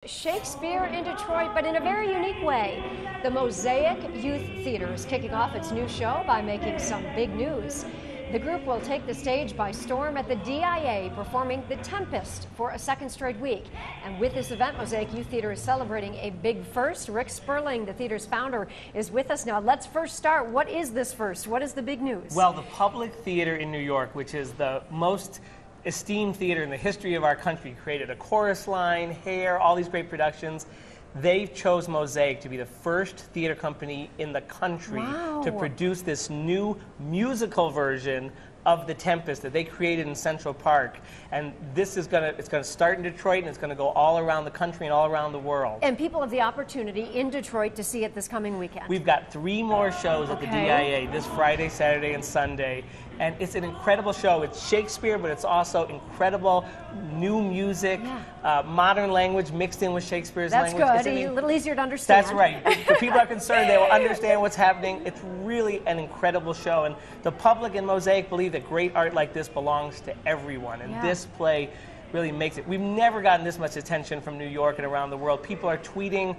Shakespeare in Detroit, but in a very unique way. The Mosaic Youth Theatre is kicking off its new show by making some big news. The group will take the stage by storm at the DIA, performing The Tempest for a second straight week. And with this event, Mosaic Youth Theatre is celebrating a big first. Rick Sperling, the theater's founder, is with us now. Let's first start. What is this first? What is the big news? Well, the Public Theater in New York, which is the most esteemed theater in the history of our country, created a chorus line, Hair, all these great productions. They chose Mosaic to be the first theater company in the country to produce this new musical version of The Tempest that they created in Central Park. And this is it's gonna start in Detroit, and it's gonna go all around the country and all around the world. And people have the opportunity in Detroit to see it this coming weekend. We've got 3 more shows at the DIA this Friday, Saturday, and Sunday. And it's an incredible show. It's Shakespeare, but it's also incredible new music, modern language mixed in with Shakespeare's language. That's good. A little easier to understand. That's right. If people are concerned, they will understand what's happening. It's really an incredible show. And the public in Mosaic believe that great art like this belongs to everyone. And this play really makes it. We've never gotten this much attention from New York and around the world. People are tweeting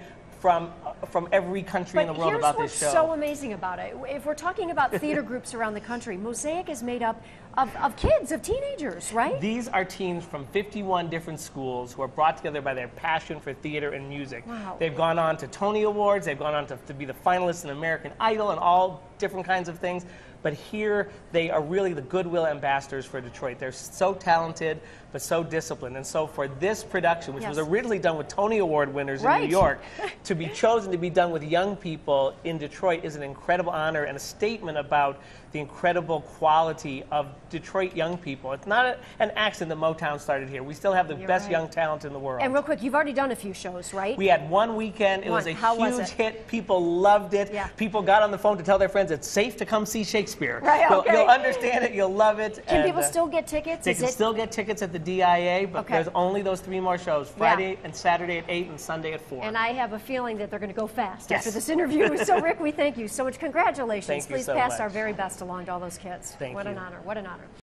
from every country in the world about this show. But here's what's so amazing about it. If we're talking about theater groups around the country, Mosaic is made up of kids, of teenagers, right? These are teams from 51 different schools who are brought together by their passion for theater and music. Wow. They've gone on to Tony Awards, they've gone on to be the finalists in American Idol and all different kinds of things. But here, they are really the goodwill ambassadors for Detroit. They're so talented, but so disciplined. And so for this production, which was originally done with Tony Award winners in New York, to be chosen to be done with young people in Detroit is an incredible honor and a statement about the incredible quality of Detroit young people. It's not an accident that Motown started here. We still have the best young talent in the world. And real quick, you've already done a few shows, right? We had one weekend. It was a huge hit. People loved it. People got on the phone to tell their friends it's safe to come see Shakespeare. Right, You'll understand it. You'll love it. Can people still get tickets? They can still get tickets at the DIA, but there's only those 3 more shows, Friday and Saturday at 8 and Sunday at 4. And I have a feeling that they're going to go fast after this interview. So, Rick, we thank you so much. Congratulations. Thank you Please so pass much. our very best along to all those kids. Thank you. What an honor. What an honor.